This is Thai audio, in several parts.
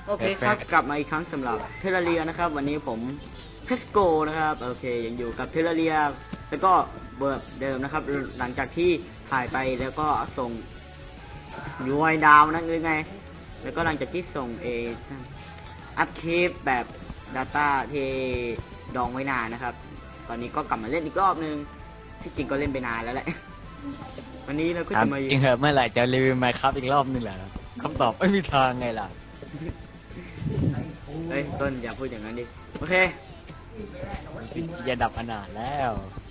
โอเคครับกลับมาอีกครั้งสำหรับเทเลเรียนะครับวันนี้ผมเพสโกนะครับโอเคยังอยู่กับเทเลเรียแล้วก็เบิร์ดเดิมนะครับหลังจากที่ถ่ายไปแล้วก็ส่งยูไอดาวนั่นหรือไงแล้วก็หลังจากที่ส่งอัพคลิปแบบ Data ที่ดองไว้นานนะครับตอนนี้ก็กลับมาเล่นอีกรอบนึงที่จริงก็เล่นไปนานแล้วแหละวันนี้เราก็จะมาจริงเหรอเมื่อไหร่จะรีวิวไมค์ครับอีกรอบนึงแหละคำตอบไม่มีทางไงล่ะเฮ้ยต้นอย่าพูดอย่างนั้นดิโอเคสิ่งที่จะดับอนาถแล้ว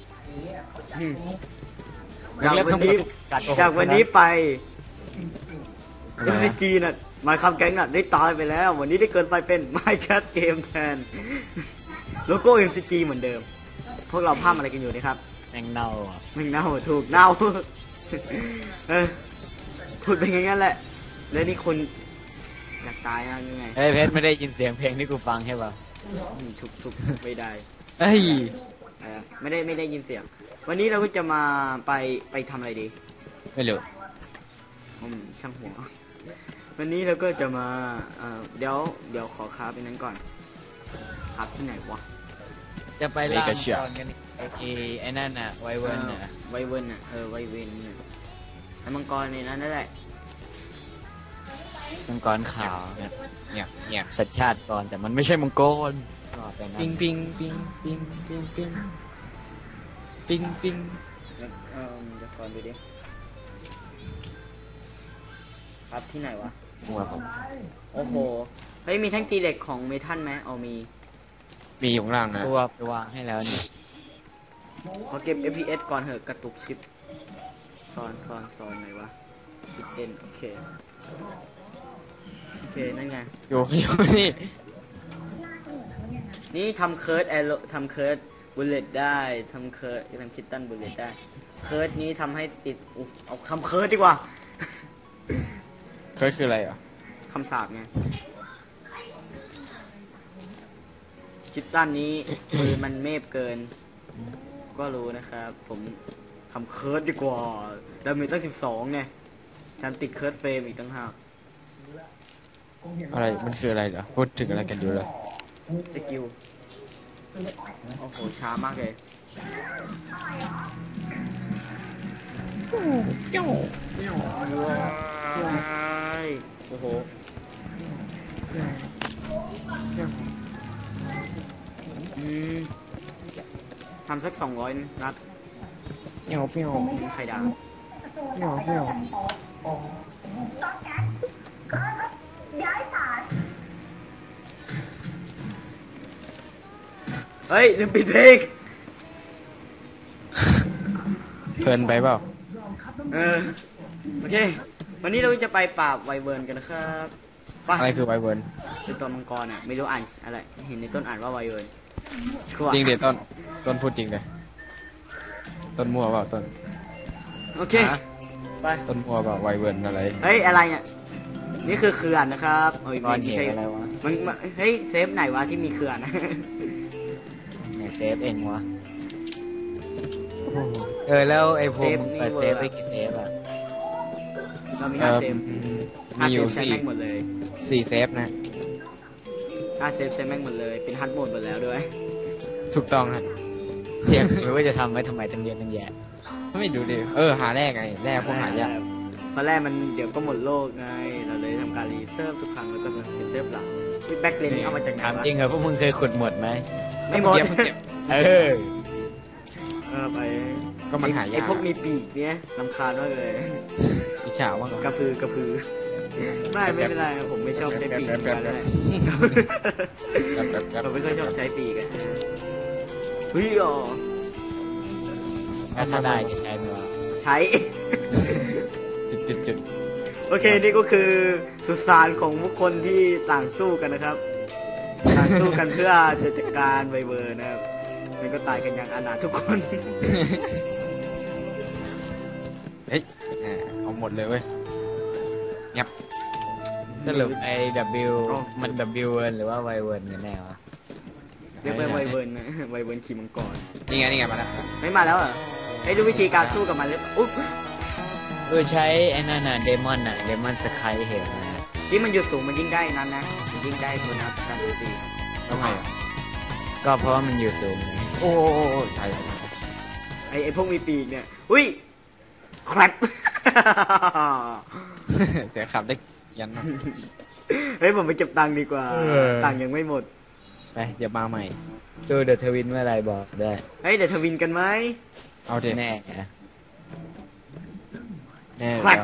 จากวันนี้ไปMCGน่ะมาคำแก๊งน่ะได้ตายไปแล้ววันนี้ได้เกินไปเป็น Minecraft เกมแทนโลโก้ MCG เหมือนเดิมพวกเราพลาดอะไรกันอยู่นะครับแมงเน่าแมงเน่าถูกเน่าพูดไปงั้นแหละแล้วนี่คนอยากตายนะยังไงเฮ้ยเพชรไม่ได้ยินเสียงเพลงที่กูฟังใช่ป่ะทุกไม่ได้เฮ้ยไม่ได้ยินเสียงวันนี้เราก็จะมาไปทำอะไรดีไม่รู้ช่างหัววันนี้เราก็จะมาเดี๋ยวขอคราฟไปนั้นก่อนคราฟที่ไหนวะจะไปล่ามังกรกันไอ้นั่นน่ะไวเวิร์นน่ะไวเวิร์นน่ะไวเวิร์นน่ะไอ้มังกรในนั้นนั่นแหละมังกรขาวเนี่ยสัญชาติก่อนแต่มันไม่ใช่มังกรปิงปิงปิงปิงปิงปิงปิงปิงจะก่อนดูดิครับที่ไหนวะโอ้โหเฮ้ยมีแท่งตีเหล็กของเมทัลไหมเอามีอยู่ข้างล่างนะตัวไปวางให้แล้วนี่ขอเก็บ FPS ก่อนเหอะกระตุกชิปซ้อนไหนวะติดเต้นโอเคนั่นไงอยู่นี่ทำเคิร์ดทำเคิร์ดบุลเลตได้ทำเคิร์ดทำคิตตันบุลเลตได้เคิร์ดนี้ทำให้ติดเอาคำเคิร์ดดีกว่าเคิร์ดคืออะไรอ่ะคำสาปไงคิตตันนี้มือมันเมฟเกินก็รู้นะครับผมทำเคิร์ดดีกว่าดาเมจตั้ง12ไงฉันติดเคิร์ดเฟรมอีกตั้ง5 อะไรมันคืออะไรเหรอพูดถึงอะไรกันอยู่เลยสกิลโอ้โหช้ามากเลยโอ้โหทำสัก200นัดเปี้ยวใครด่าเฮ้ยลืมปิดเพลงเพลินไปเปล่าโอเควันนี้เราจะไปปราบไวเวิร์นกันนะครับอะไรคือไวเวิร์นเป็นต้นมังกรอ่ะไม่รู้อ่านอะไรเห็นในต้นอ่านว่าไวเวิร์นจริงเดี๋ยวต้นพูดจริงเลยต้นมั่วเปล่าต้นโอเคไปต้นมั่วเปล่าไวเวิร์นอะไรเฮ้ยอะไรเนี่ยนี่คือเขื่อนนะครับไม่ใช่อะไรวะมันเฮ้ยเซฟไหนวะที่มีเขื่อนเซฟเองวะแล้วไอ้พวกมึงเปิดเซฟไปกี่เซฟอ่ะเรามี5 เซฟมีอยู่4เซฟนะ 5 เซฟใช้แม่งหมดเลยเป็นฮันโหมดหมดแล้วด้วยถูกต้องนะเทียบหรือว่าจะทำไว้ทำไมตั้งเยอะตั้งแยะไม่ดูดิหาแรกไงแรกพวกหายากตอนแรกมันเดี๋ยวก็หมดโลกไงเราเลยทำการรีเซิร์ฟทุกครั้งแล้วก็เป็นเซิร์ฟหลักแบ็คเลนเอามาจากไหนวะจริงเหรอพวกมึงเคยขุดหมดไหมไม่หมดไปก็มันหายากไอพวกมีปีกเนี้ยรำคาญมากเลยอิจฉาว่ากระพือไม่เป็นไรผมไม่ชอบใช้ปีกกันเลยผมไม่ค่อยชอบใช้ปีกกันเฮ้ยถ้าได้จะใช้ไหมใช้จุดโอเคนี่ก็คือสุสานของบุคคลที่ต่างสู้กันนะครับต่างสู้กันเพื่อจะจัดการไวเวิร์นนะครับมันก็ตายกันอย่างอนาถทุกคนเฮ้ยเอาหมดเลยเว้ยงับสรุปไอ้ W มัน W เวิร์นหรือว่าไวเวิร์นกันแน่วะเรียกไปไวเวิร์นนะไวเวิร์นขี่มังกรนี่ไงมาแล้วไม่มาแล้วเหรอให้ดูวิธีการสู้กับมันเลยอุ๊บใช้ไอ้นั่นน่ะเดมอนสกายเห็นนะยิ่งมันอยู่สูงมันยิ่งได้นั้นนะยิ่งได้ตัวนับการโจมตีทำไมอ่ะก็เพราะว่ามันอยู่สูงไงโอ้ใช่ไอ้พวกมีปีกเนี่ยอุ้ยครับเสียขับได้ยันเนาะเฮ้ยผมไปเก็บตังค์ดีกว่าตังค์ยังไม่หมดไปเดี๋ยวมาใหม่ดูเดอะทวินเมื่อไรบอกได้เฮ้ยเดี๋ยวทวินกันไหมเอาเดี๋ยวแน่แน่ครับแล้ว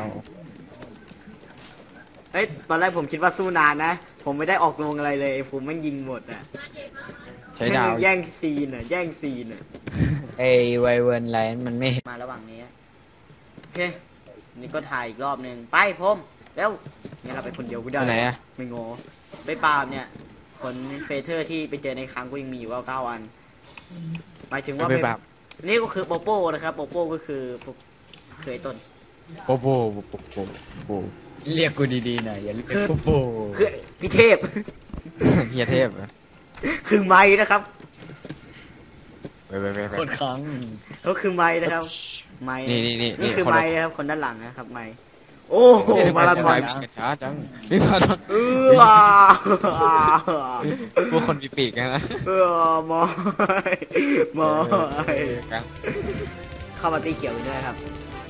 เฮ้ยตอนแรกผมคิดว่าสู้นานนะผมไม่ได้ออกลงอะไรเลยผมแม่งยิงหมดอ่ะใช้ดาวแย่งซีนอ่ะแย่งซีนอ่ะไอ้ไวเวิร์นไลน์มันไม่มาระหว่างนี้โอเคนี่ก็ถ่ายอีกรอบหนึ่งไปพมแล้วนี่เราไปคนเดียวกูได้ไปไหนอะไม่งอไปปราบเนี่ยผลเฟเธอร์ที่ไปเจอในครั้งก็ยังมีอยู่ว่า9 อันหมายถึงว่าไปแบบนี่ก็คือโปโป้นะครับโปโป้ก็คือเคยต้นโปโปโปโปโปเรียกกูดีๆหน่อยอย่าเรียกคือกูโปคือพี่เทพเฮียเทพอะคือไม้นะครับไปโคตรครั้งเขาคือไม้นะครับไม้นี่นี่คือคนละไม้นะครับคนด้านหลังนะครับไม้โอ้โหมาราธอนวิ่งกันช้าจังวิ่งมาราธอนว้าพวกคนมีปีกนะมอยมอยกันเข้ามาตีเขียวกันด้วยครับ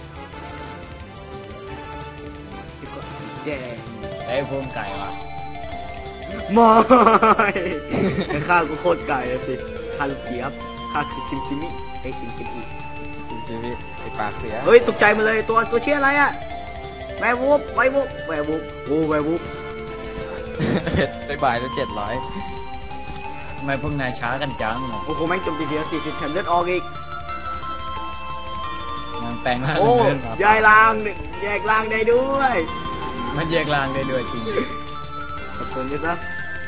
แดงไอ้พวงไก่วะมอยข้ากูโคตรไก่เลยสิข้าลูกเกียบข้าคือคิมคิมิไอ้คิมคิมิชีวิตไอ้ปากเสียเฮ้ยตกใจมาเลยตัวเชี่ยอะไรอะแวร์วูฟแวร์วูฟแวร์วูฟโอ้แวร์วูฟเพชรได้บ่ายแล้ว700 ทำไมพวกนายช้ากันจังอ่ะโอ้โหแม่งจมตีเดียว40แถมเลือดออกอีกยังแปลงร่างโอ้เดินมาย้ายล่างแยกล่างได้ด้วยมันแยกร่างได้ด้วยจริงขอบคุณด้วยนะ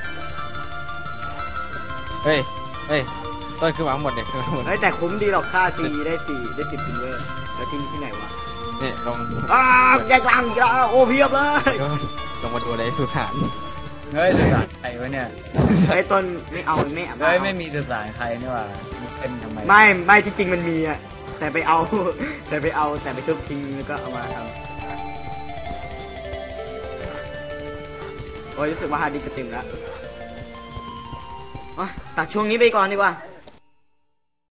เฮ้ยต้นขึ้นมาหมดเนี่ยขึ้นมาหมดเฮ้ยแต่คุ้มดีหรอกค่าทีได้10ซิลเวอร์แล้วทิ้งที่ไหนวะเนี่ยลงแยกล่างอีกแล้วโอ้เพียบเลยลงมาดูอะไรสุสานเฮ้ยสุสานใครวะเนี่ยไอ้ต้นไม่เอาไม่เอาเฮ้ยไม่มีสุสานใครนี่หว่ามันเป็นทำไมไม่ที่จริงมันมีอะแต่ไปเอา แต่ไปทุบทิ้งแล้วก็เอามาทำโอ้ยรู้สึกว่าฮาร์ดดิสก์จะตึงแล้วโอ๊ยตัดช่วงนี้ไปก่อนดีกว่า